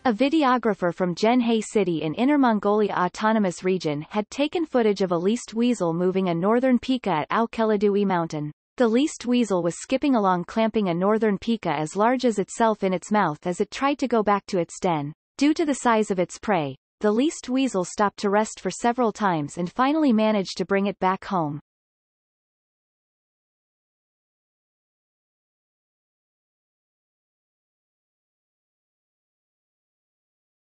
A videographer from Genhe City in Inner Mongolia Autonomous Region had taken footage of a least weasel moving a northern pika at Aokelidui Mountain. The least weasel was skipping along clamping a northern pika as large as itself in its mouth as it tried to go back to its den. Due to the size of its prey, the least weasel stopped to rest for several times and finally managed to bring it back home.